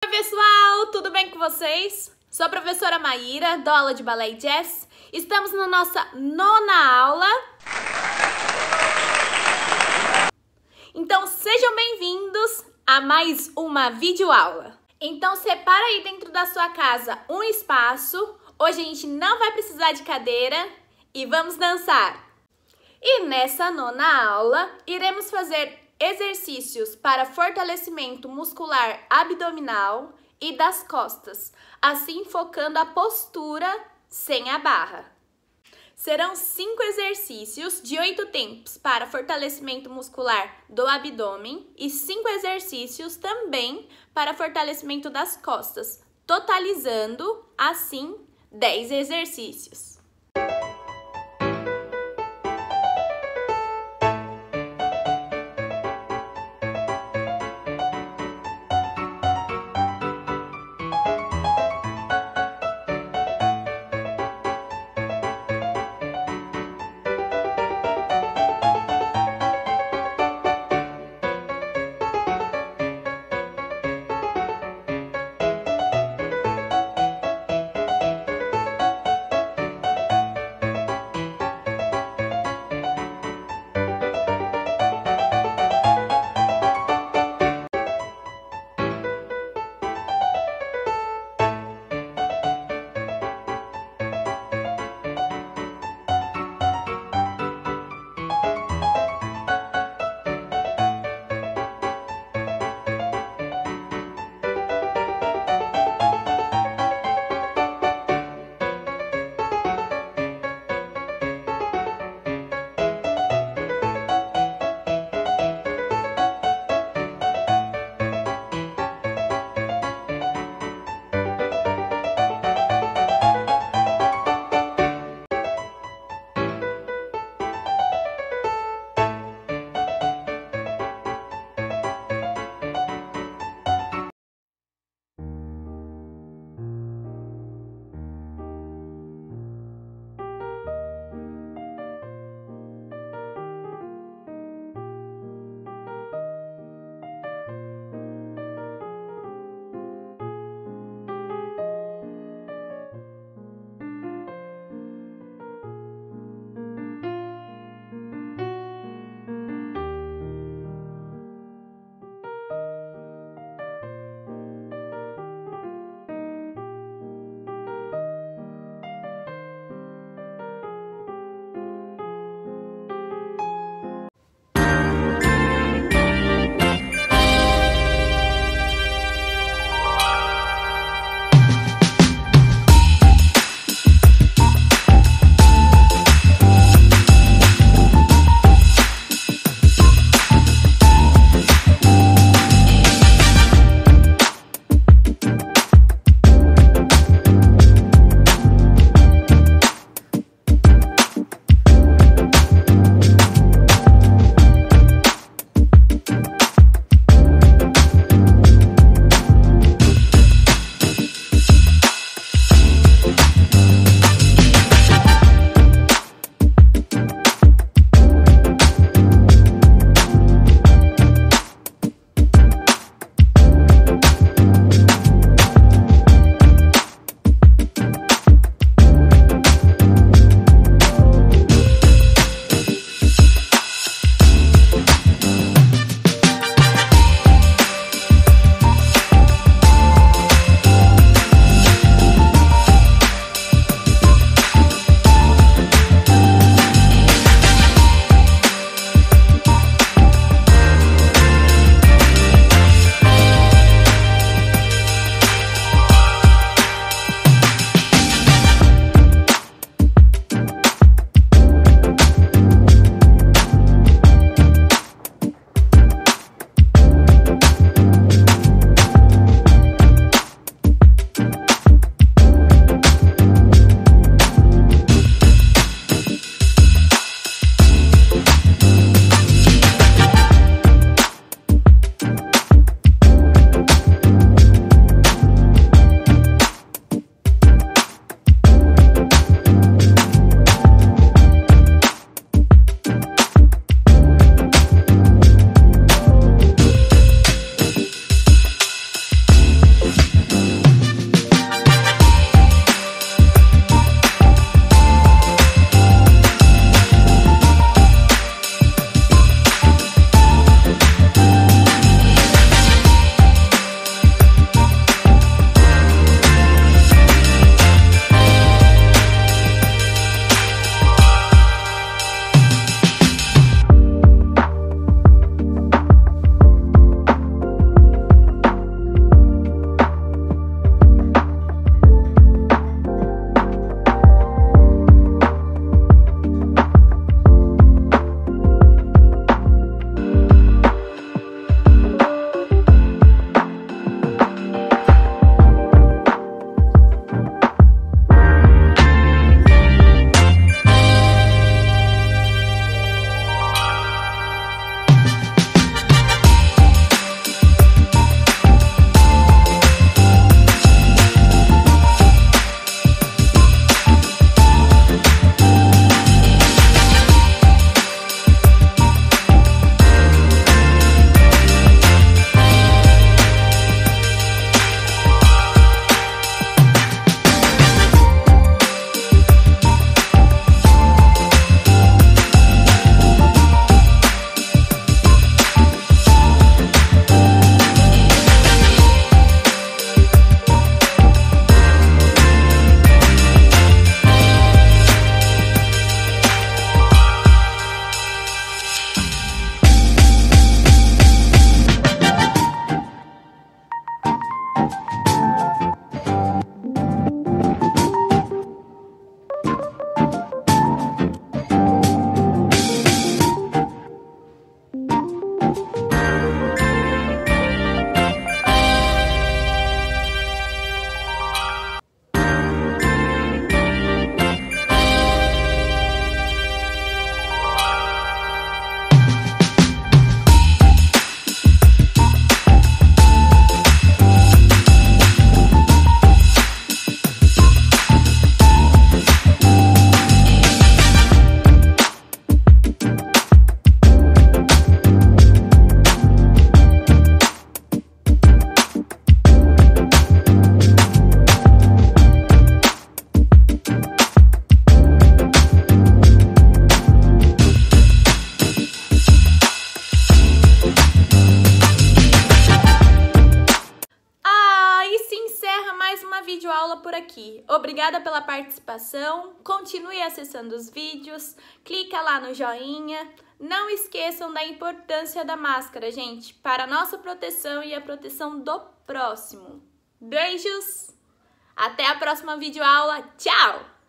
pessoal, tudo bem com vocês? Sou a professora Maíra, dou aula de balé e jazz. Estamos na nossa 9ª aula. Então sejam bem-vindos a mais uma videoaula. Então separa aí dentro da sua casa um espaço. Hoje a gente não vai precisar de cadeira e vamos dançar. E nessa 9ª aula iremos fazer exercícios para fortalecimento muscular abdominal e das costas, assim focando a postura sem a barra. Serão 5 exercícios de 8 tempos para fortalecimento muscular do abdômen e 5 exercícios também para fortalecimento das costas, totalizando, assim, 10 exercícios. mais uma videoaula por aqui. Obrigada pela participação, continue acessando os vídeos, clica lá no joinha. Não esqueçam da importância da máscara, gente, para a nossa proteção e a proteção do próximo. Beijos! Até a próxima videoaula. Tchau!